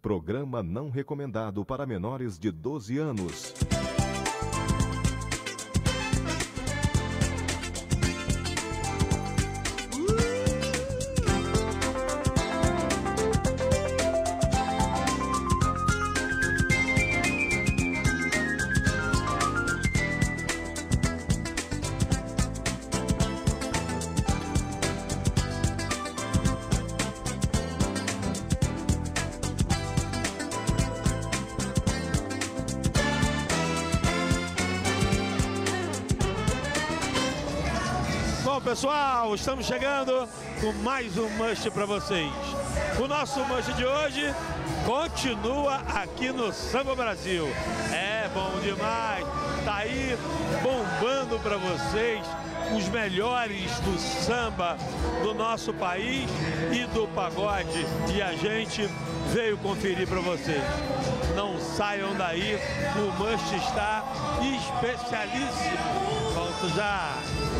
Programa não recomendado para menores de 12 anos. Bom, pessoal, estamos chegando com mais um Must para vocês. O nosso Must de hoje continua aqui no Samba Brasil. É bom demais, tá aí bombando para vocês os melhores do samba do nosso país e do pagode. E a gente veio conferir para vocês. Não saiam daí, o Must está especialíssimo. Volto já.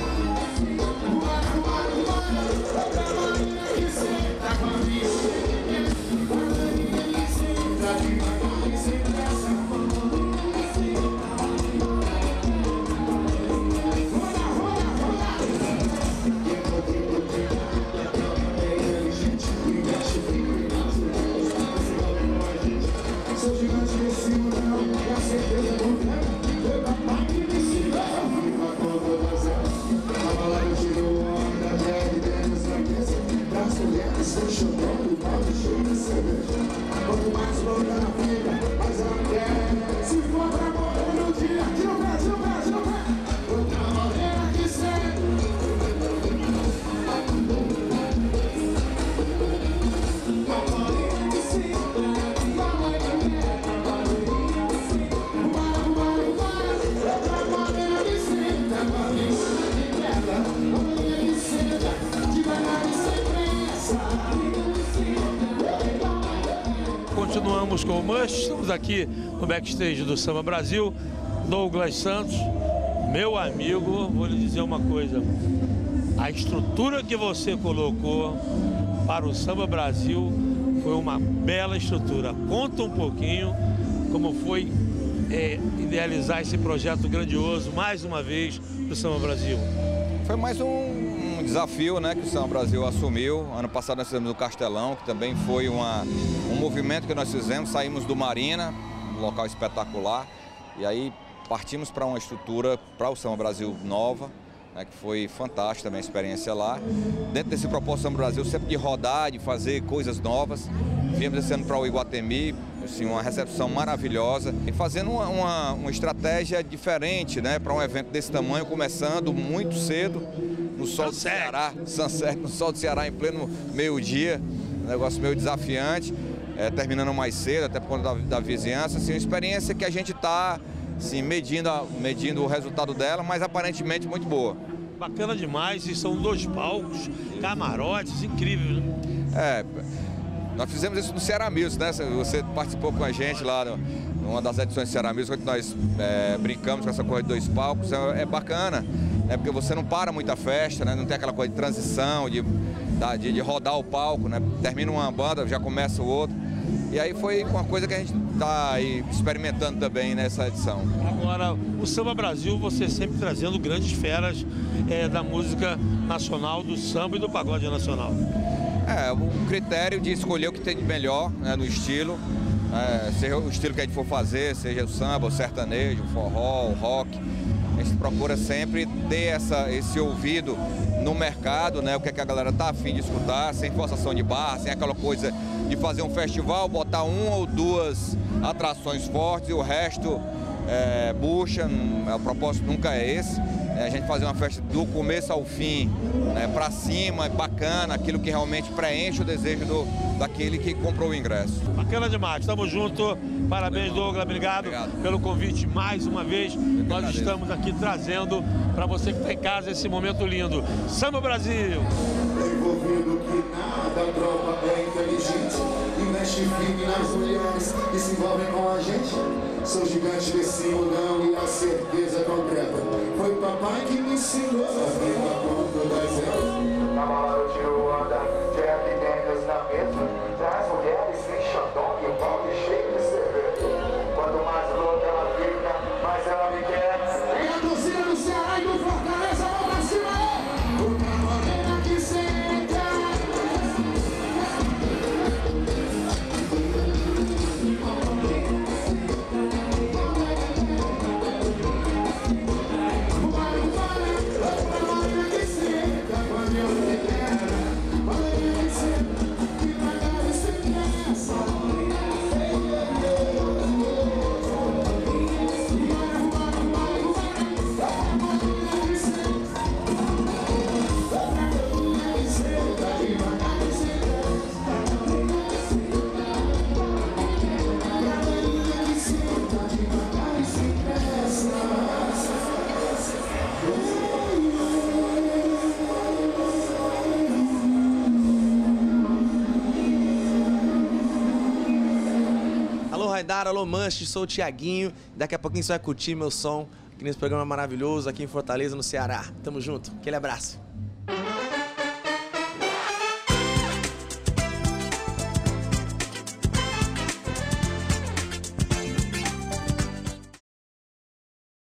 Continuamos com o Must, estamos aqui no backstage do Samba Brasil. Douglas Santos, meu amigo, vou lhe dizer uma coisa, a estrutura que você colocou para o Samba Brasil foi uma bela estrutura. Conta um pouquinho como foi idealizar esse projeto grandioso, mais uma vez, do Samba Brasil. Foi mais um desafio, né, que o Samba Brasil assumiu. Ano passado nós fizemos o Castelão, que também foi um movimento que nós fizemos. Saímos do Marina, um local espetacular, e aí partimos para uma estrutura para o Samba Brasil nova, né, que foi fantástica também a experiência lá. Dentro desse propósito Samba Brasil, sempre de rodar, de fazer coisas novas. Viemos esse ano para o Iguatemi, assim, uma recepção maravilhosa e fazendo uma estratégia diferente, né, para um evento desse tamanho, começando muito cedo no sol do Ceará, sunset, no sol do Ceará em pleno meio-dia, um negócio meio desafiante, terminando mais cedo, até por conta da vizinhança, assim, uma experiência que a gente está assim, medindo o resultado dela, mas aparentemente muito boa. Bacana demais, e são 2 palcos, camarotes, incrível, né? Nós fizemos isso no Ceará Music, né? Você participou com a gente lá numa das edições do Ceará Music, onde nós brincamos com essa coisa de 2 palcos. É bacana, né? Porque você não para muita festa, né? Não tem aquela coisa de transição, de rodar o palco, né? Termina uma banda, já começa o outro. E aí foi uma coisa que a gente está experimentando também nessa edição. Agora, o Samba Brasil, você sempre trazendo grandes feras da música nacional, do samba e do pagode nacional. O critério de escolher o que tem de melhor, né, no estilo, seja o estilo que a gente for fazer, seja o samba, o sertanejo, o forró, o rock. A gente procura sempre ter esse ouvido no mercado, né, o que a galera está a fim de escutar, sem forçação de barra, sem aquela coisa de fazer um festival, botar 1 ou 2 atrações fortes e o resto bucha. O propósito nunca é esse. A gente fazer uma festa do começo ao fim, né, para cima, bacana, aquilo que realmente preenche o desejo daquele que comprou o ingresso. Bacana demais, estamos juntos, parabéns Douglas, obrigado pelo convite mais uma vez. Nós estamos aqui trazendo para você que está em casa esse momento lindo. Samba Brasil! Envolvido que nada, a tropa é inteligente, investe firme nas mulheres que se envolvem com a gente. Sou gigante desse mundão e a certeza concreta foi papai que me ensinou a vida com todas elas. Na mala eu tiro onda, Jack Daniels na mesa, traz mulheres sem xandão e o pau Alô, Raidara, alô, Manche, sou o Thiaguinho. Daqui a pouquinho você vai curtir meu som aqui nesse programa maravilhoso aqui em Fortaleza, no Ceará. Tamo junto, aquele abraço.